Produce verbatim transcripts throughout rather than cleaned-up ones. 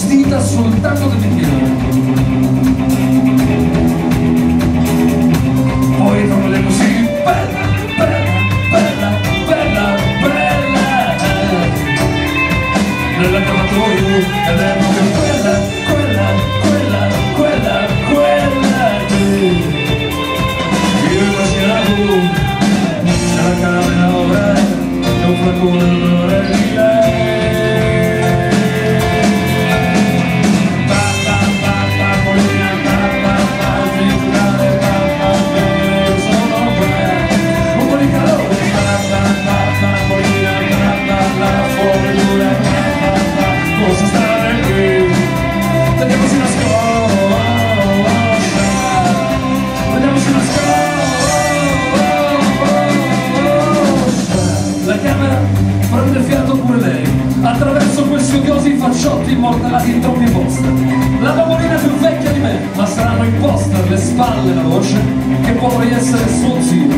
vestita soltanto di bianco. Poi trovo così bella, bella, bella, bella, bella nell'accavatoio ed è proprio quella, quella, quella, quella, quella che io immaginavo nella camera ora e un flacone d'odore di lei. Prende fiato pure lei, attraverso quei studiosi facciotti immortalati in troppi poster. La bambolina più vecchia di me, ma saranno i poster, le spalle, la voce, che potrei essere suo zio.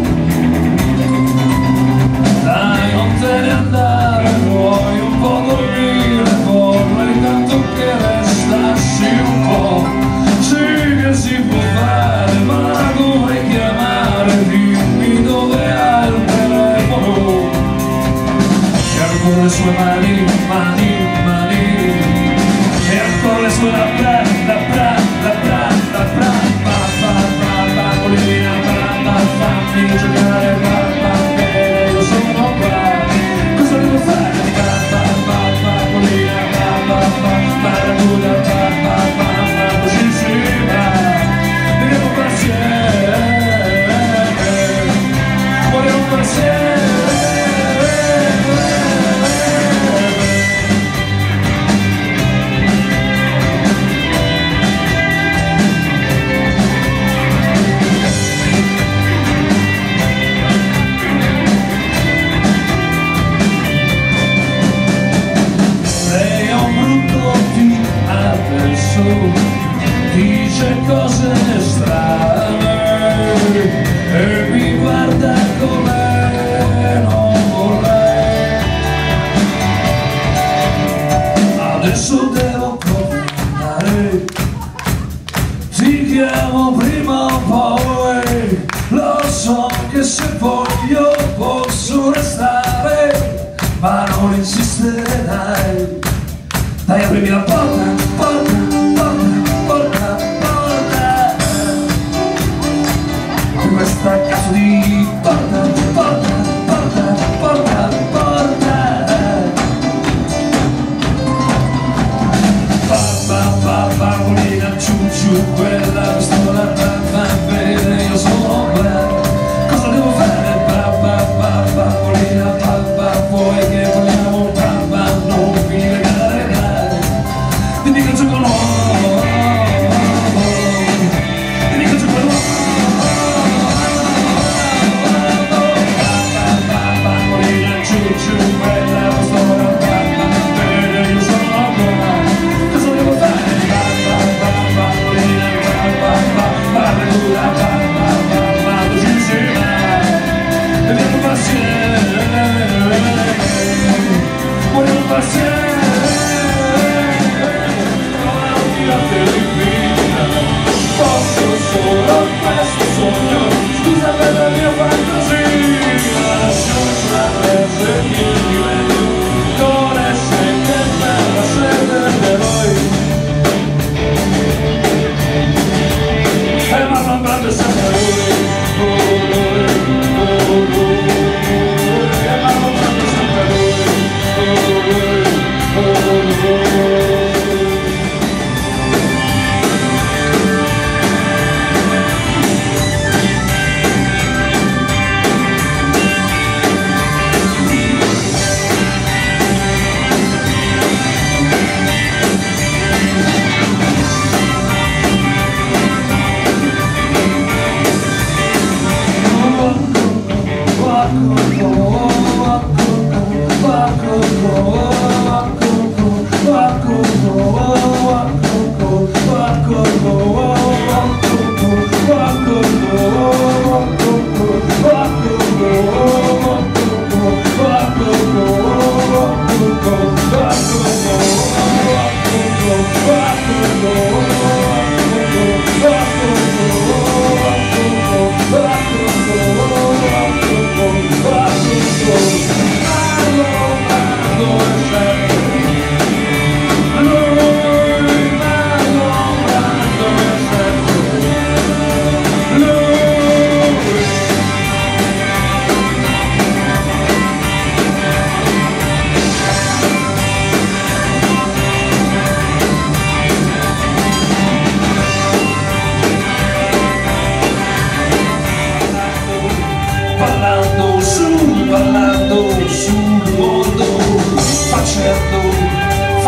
Dai, non te ne andare, vuoi un po' dormire, vorrei tanto che restassi un po'. Sì che si può fare, ma dovrei chiamare, dimmi dove hai il telefono. Con le sue mani, mani, mani e ancora le sue labbra, labbra, labbra, labbra, pa, pa, pa, bambolina, pa, pa, fammi giocare, pa, pa, bene, io sono qua, cosa devo fare? Pa, pa, pa, bambolina, pa, pa, pa, paracuda, pa, pa, pa, pa, così si va, viviamo per assieme, vogliamo per assieme. Dice cose strane e mi guarda come non vorrei. Adesso devo combinare, ti chiamo prima o poi. Lo so che se voglio posso restare, ma non insistere, dai. Dai, aprimi la porta, porta, porta, porta, di questa cazzo di porta, porta, porta, porta, porta. Pa, pa, pa, bambolina, ciu, ciu, quella pistola, pa, pa, bene, io sono qua. Cosa devo fare? Pa, pa, pa, bambolina, pa, pa, vuoi che vogliamo, pa, pa, non mi legare, dai. Dimmi che gioco nuovo, dimmi che gioco nuovo. Bambolina, ciu, ciu, quella pistola, pa, pa, bene, io sono qua. Cosa devo fare? Bambolina, pa, pa,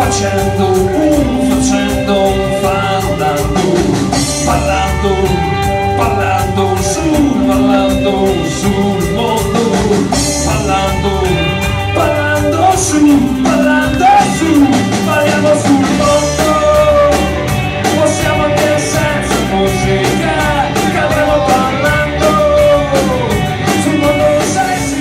facendo un, facendo un fandango, parlando, parlando sul, parlando sul mondo, parlando, parlando su, parlando su, parliamo sul mondo. Possiamo anche senza musica, che avremo parlando sul mondo, sai sì.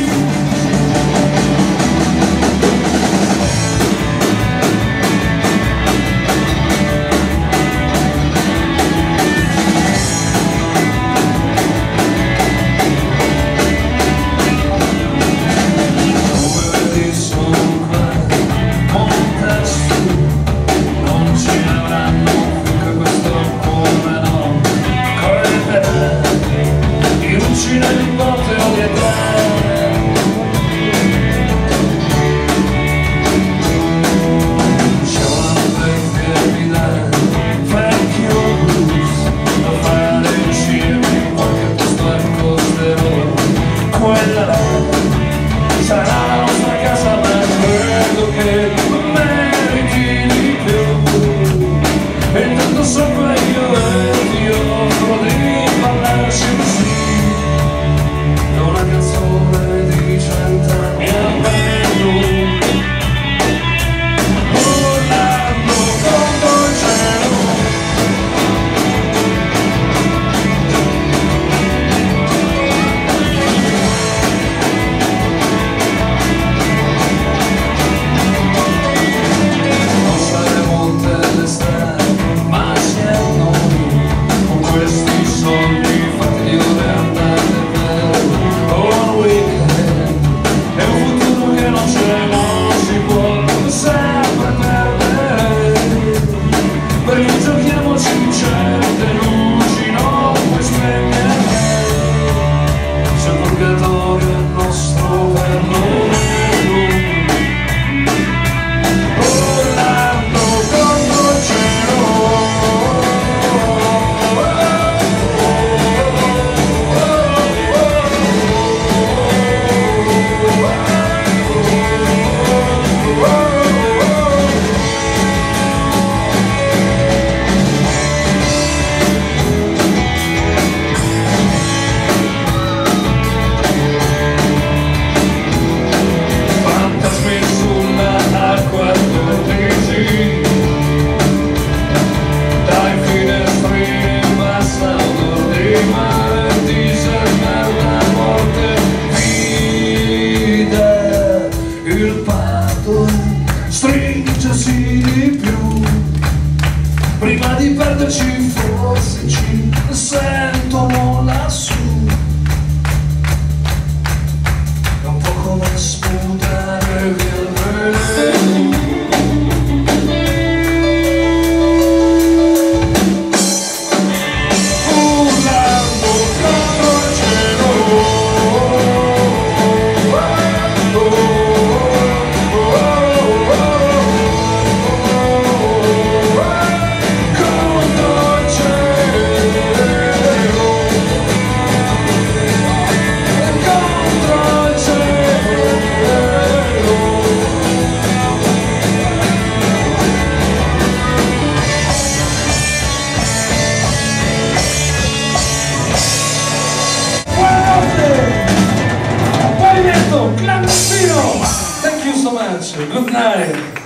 Sarà la nostra casa, ma credo che meriti di più. E intanto sopra io e ti offro di parlarci così. È una canzone di cent'anni almeno, volando contro il cielo. Stringersi di più, prima di perderci forse ci sentono lassù. È un po' come sputare via il veleno. Urlando contro il cielo. Clandestino! Thank you so much. Good night.